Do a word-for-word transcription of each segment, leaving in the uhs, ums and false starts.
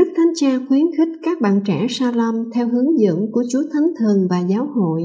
Đức Thánh Cha khuyến khích các bạn trẻ Shalom theo hướng dẫn của Chúa Thánh Thần và Giáo hội.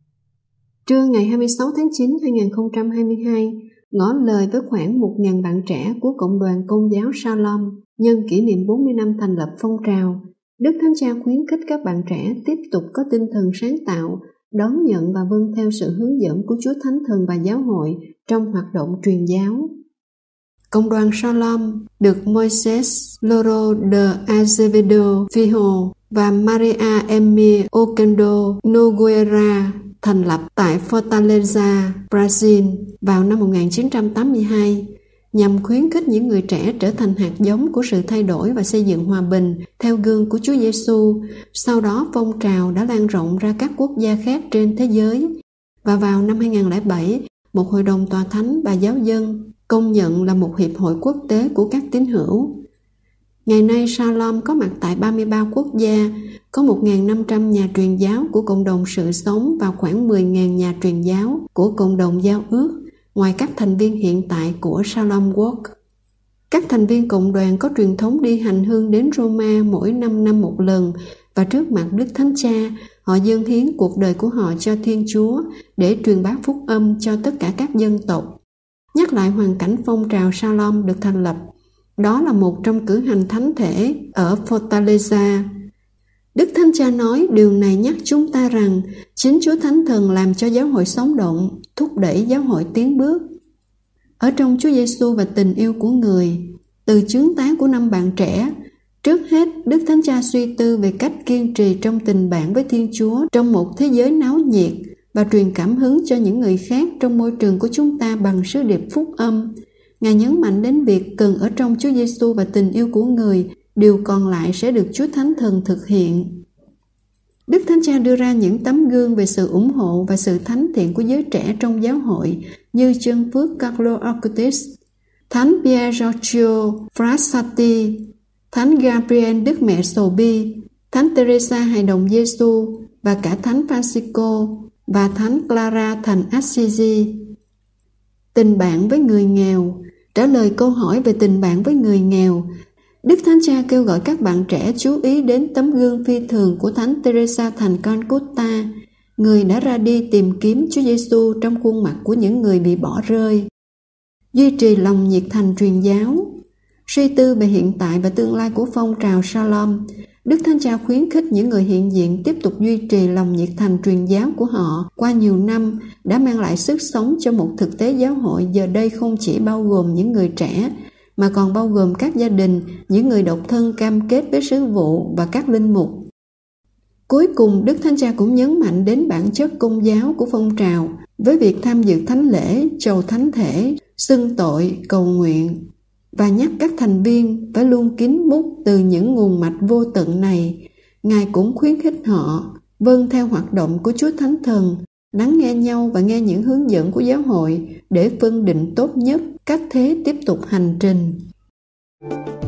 Trưa ngày hai mươi sáu tháng chín năm hai nghìn không trăm hai mươi hai, ngỏ lời với khoảng một nghìn bạn trẻ của Cộng đoàn Công giáo Shalom nhân kỷ niệm bốn mươi năm thành lập phong trào, Đức Thánh Cha khuyến khích các bạn trẻ tiếp tục có tinh thần sáng tạo, đón nhận và vâng theo sự hướng dẫn của Chúa Thánh Thần và Giáo hội trong hoạt động truyền giáo. Cộng đoàn Shalom được Moises Loro de Azevedo Fijo và Maria Emir Oquendo Nogueira thành lập tại Fortaleza, Brazil vào năm một nghìn chín trăm tám mươi hai, nhằm khuyến khích những người trẻ trở thành hạt giống của sự thay đổi và xây dựng hòa bình theo gương của Chúa Giêsu. Sau đó phong trào đã lan rộng ra các quốc gia khác trên thế giới, và vào năm hai nghìn không trăm lẻ bảy, một hội đồng tòa thánh và giáo dân công nhận là một hiệp hội quốc tế của các tín hữu. Ngày nay Shalom có mặt tại ba mươi ba quốc gia, có một nghìn năm trăm nhà truyền giáo của cộng đồng sự sống và khoảng mười nghìn nhà truyền giáo của cộng đồng giao ước, ngoài các thành viên hiện tại của Shalom Work. Các thành viên cộng đoàn có truyền thống đi hành hương đến Roma mỗi năm năm một lần, và trước mặt Đức Thánh Cha, họ dâng hiến cuộc đời của họ cho Thiên Chúa để truyền bá phúc âm cho tất cả các dân tộc. Nhắc lại hoàn cảnh phong trào Shalom được thành lập, đó là một trong cử hành thánh thể ở Fortaleza. Đức Thánh Cha nói điều này nhắc chúng ta rằng chính Chúa Thánh Thần làm cho giáo hội sống động, thúc đẩy giáo hội tiến bước. Ở trong Chúa Giêsu và tình yêu của người, từ chứng tá của năm bạn trẻ, trước hết Đức Thánh Cha suy tư về cách kiên trì trong tình bạn với Thiên Chúa trong một thế giới náo nhiệt và truyền cảm hứng cho những người khác trong môi trường của chúng ta bằng sứ điệp phúc âm. Ngài nhấn mạnh đến việc cần ở trong Chúa Giêsu và tình yêu của người, điều còn lại sẽ được Chúa Thánh Thần thực hiện. Đức Thánh Cha đưa ra những tấm gương về sự ủng hộ và sự thánh thiện của giới trẻ trong giáo hội như chân phước Carlo Acutis, Thánh Pier Giorgio Frassati, Thánh Gabriel Đức Mẹ Sầu Bi, Thánh Teresa Hài Đồng Giêsu và cả Thánh Francisco và Thánh Clara thành Assisi. Tình bạn với người nghèo. Trả lời câu hỏi về tình bạn với người nghèo, Đức Thánh Cha kêu gọi các bạn trẻ chú ý đến tấm gương phi thường của Thánh Teresa thành Calcutta, người đã ra đi tìm kiếm Chúa Giêsu trong khuôn mặt của những người bị bỏ rơi. Duy trì lòng nhiệt thành truyền giáo. Suy tư về hiện tại và tương lai của phong trào Shalom, Đức Thánh Cha khuyến khích những người hiện diện tiếp tục duy trì lòng nhiệt thành truyền giáo của họ qua nhiều năm đã mang lại sức sống cho một thực tế giáo hội giờ đây không chỉ bao gồm những người trẻ, mà còn bao gồm các gia đình, những người độc thân cam kết với sứ vụ và các linh mục. Cuối cùng, Đức Thánh Cha cũng nhấn mạnh đến bản chất công giáo của phong trào với việc tham dự thánh lễ, chầu thánh thể, xưng tội, cầu nguyện, và nhắc các thành viên phải luôn kín bút từ những nguồn mạch vô tận này. Ngài cũng khuyến khích họ vâng theo hoạt động của Chúa Thánh Thần, lắng nghe nhau và nghe những hướng dẫn của giáo hội để phân định tốt nhất cách thế tiếp tục hành trình.